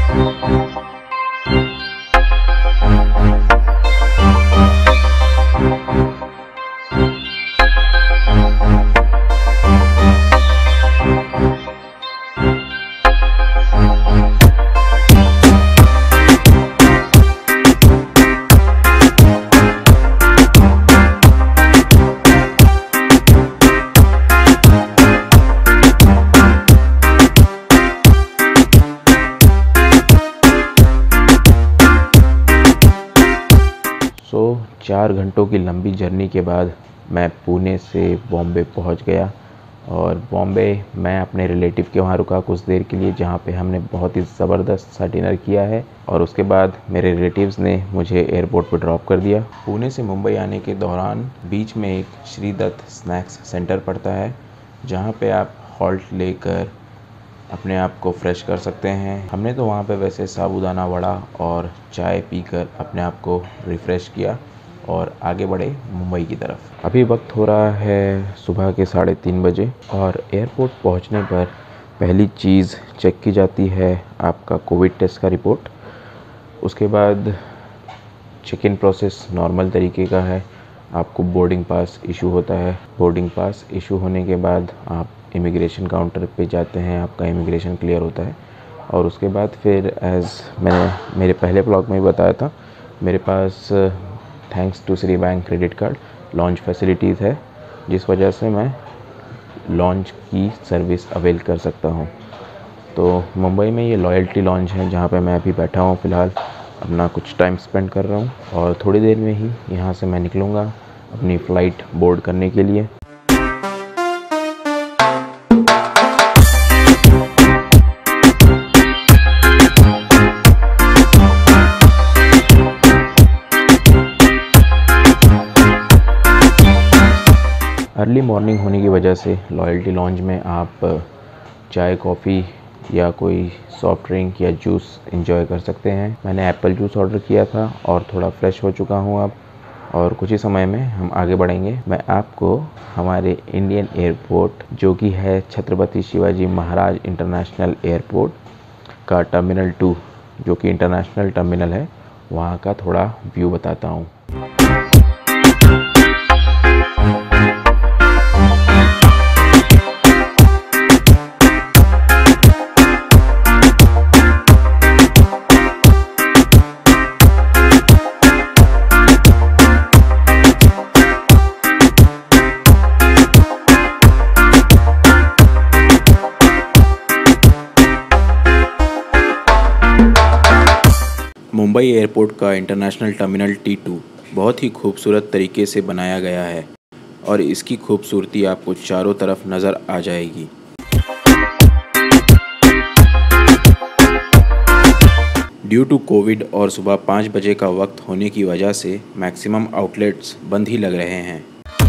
तो 4 घंटों की लंबी जर्नी के बाद मैं पुणे से बॉम्बे पहुंच गया। और बॉम्बे मैं अपने रिलेटिव के वहाँ रुका कुछ देर के लिए, जहाँ पे हमने बहुत ही ज़बरदस्त सा डिनर किया है। और उसके बाद मेरे रिलेटिव्स ने मुझे एयरपोर्ट पर ड्रॉप कर दिया। पुणे से मुंबई आने के दौरान बीच में एक श्री दत्त स्नैक्स सेंटर पड़ता है, जहाँ पे आप हॉल्ट लेकर अपने आप को फ्रेश कर सकते हैं। हमने तो वहाँ पे वैसे साबूदाना वड़ा और चाय पीकर अपने आप को रिफ़्रेश किया और आगे बढ़े मुंबई की तरफ। अभी वक्त हो रहा है सुबह के 3:30 बजे और एयरपोर्ट पहुँचने पर पहली चीज़ चेक की जाती है आपका कोविड टेस्ट का रिपोर्ट। उसके बाद चेक इन प्रोसेस नॉर्मल तरीके का है। आपको बोर्डिंग पास इशू होता है। बोर्डिंग पास इशू होने के बाद आप इमिग्रेशन काउंटर पे जाते हैं, आपका इमिग्रेशन क्लियर होता है। और उसके बाद फिर मैंने मेरे पहले ब्लॉग में भी बताया था, मेरे पास thanks to Shri bank credit card launch facilities है, जिस वजह से मैं लॉन्च की सर्विस अवेल कर सकता हूँ। तो मुंबई में ये लॉयल्टी लॉन्च है, जहाँ पे मैं अभी बैठा हूँ। फ़िलहाल अपना कुछ टाइम स्पेंड कर रहा हूँ और थोड़ी देर में ही यहाँ से मैं निकलूँगा अपनी फ़्लाइट बोर्ड करने के लिए। अर्ली मॉर्निंग होने की वजह से लॉयल्टी लॉन्ज में आप चाय, कॉफ़ी या कोई सॉफ्ट ड्रिंक या जूस एंजॉय कर सकते हैं। मैंने एप्पल जूस ऑर्डर किया था और थोड़ा फ्रेश हो चुका हूँ अब, और कुछ ही समय में हम आगे बढ़ेंगे। मैं आपको हमारे इंडियन एयरपोर्ट, जो कि है छत्रपति शिवाजी महाराज इंटरनेशनल एयरपोर्ट का टर्मिनल 2, जो कि इंटरनेशनल टर्मिनल है, वहाँ का थोड़ा व्यू बताता हूँ। मुंबई एयरपोर्ट का इंटरनेशनल टर्मिनल T2 बहुत ही खूबसूरत तरीके से बनाया गया है और इसकी खूबसूरती आपको चारों तरफ नज़र आ जाएगी। ड्यू टू कोविड और सुबह 5 बजे का वक्त होने की वजह से मैक्सिमम आउटलेट्स बंद ही लग रहे हैं।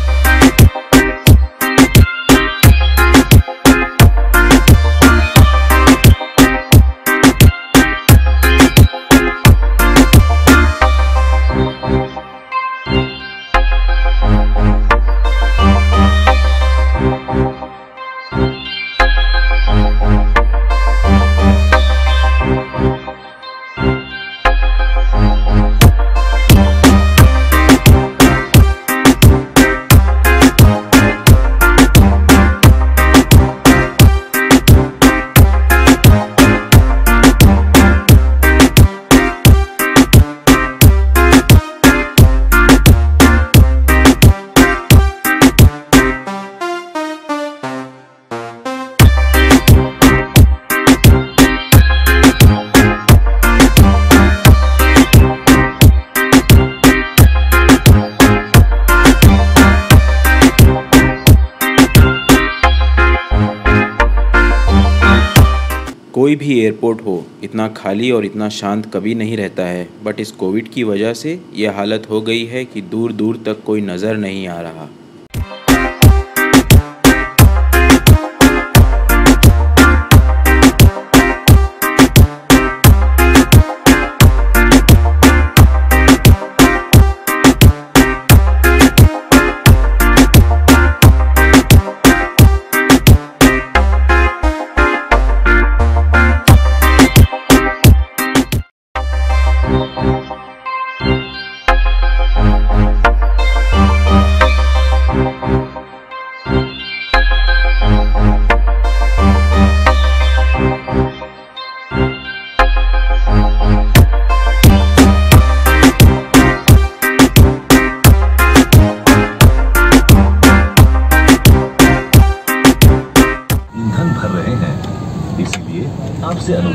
कोई भी एयरपोर्ट हो, इतना खाली और इतना शांत कभी नहीं रहता है। बट इस कोविड की वजह से ये हालत हो गई है कि दूर दूर तक कोई नज़र नहीं आ रहा।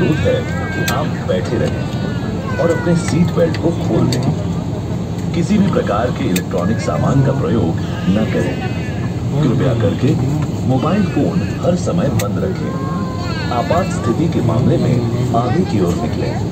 अनुरोध है कि आप बैठे रहें और अपने सीट बेल्ट को खोल दें। किसी भी प्रकार के इलेक्ट्रॉनिक सामान का प्रयोग न करें। कृपया करके मोबाइल फोन हर समय बंद रखें। आपात स्थिति के मामले में आगे की ओर निकलें।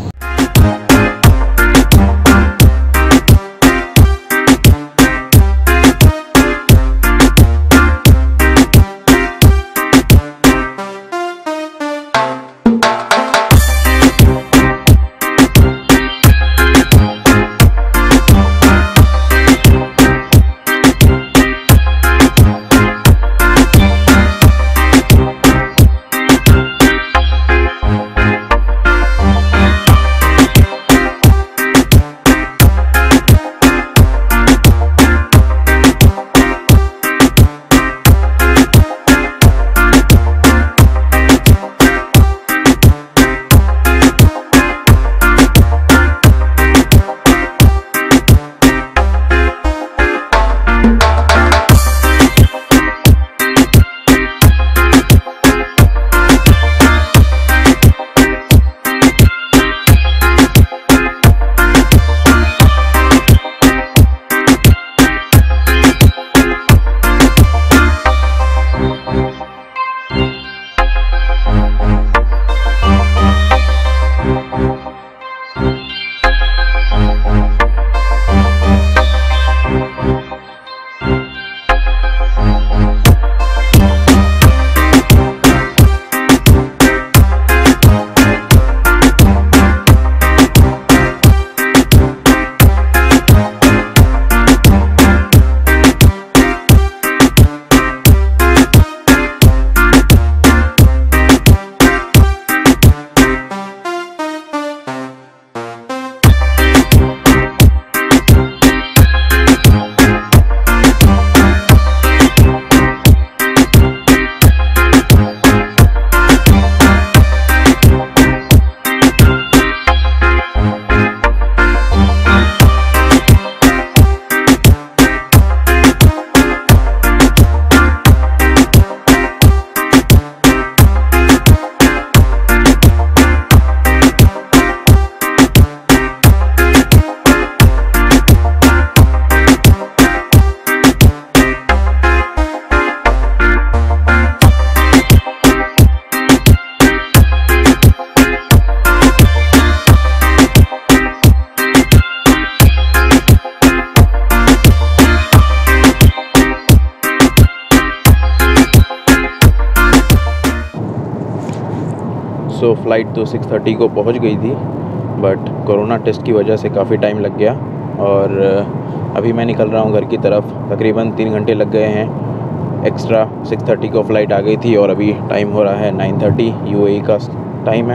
सो फ़्लाइट तो 6:30 को पहुंच गई थी, बट कोरोना टेस्ट की वजह से काफ़ी टाइम लग गया और अभी मैं निकल रहा हूं घर की तरफ। तकरीबन 3 घंटे लग गए हैं। एक्स्ट्रा 6:30 को फ़्लाइट आ गई थी और अभी टाइम हो रहा है 9:30 UAE का टाइम है।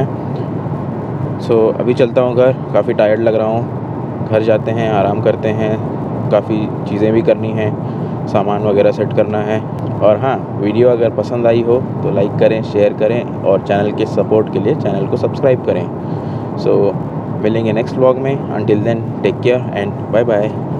सो अभी चलता हूं घर। काफ़ी टायर्ड लग रहा हूं। घर जाते हैं, आराम करते हैं। काफ़ी चीज़ें भी करनी हैं, सामान वगैरह सेट करना है। और हाँ, वीडियो अगर पसंद आई हो तो लाइक करें, शेयर करें और चैनल के सपोर्ट के लिए चैनल को सब्सक्राइब करें। सो मिलेंगे नेक्स्ट व्लॉग में। Until then take care and bye bye.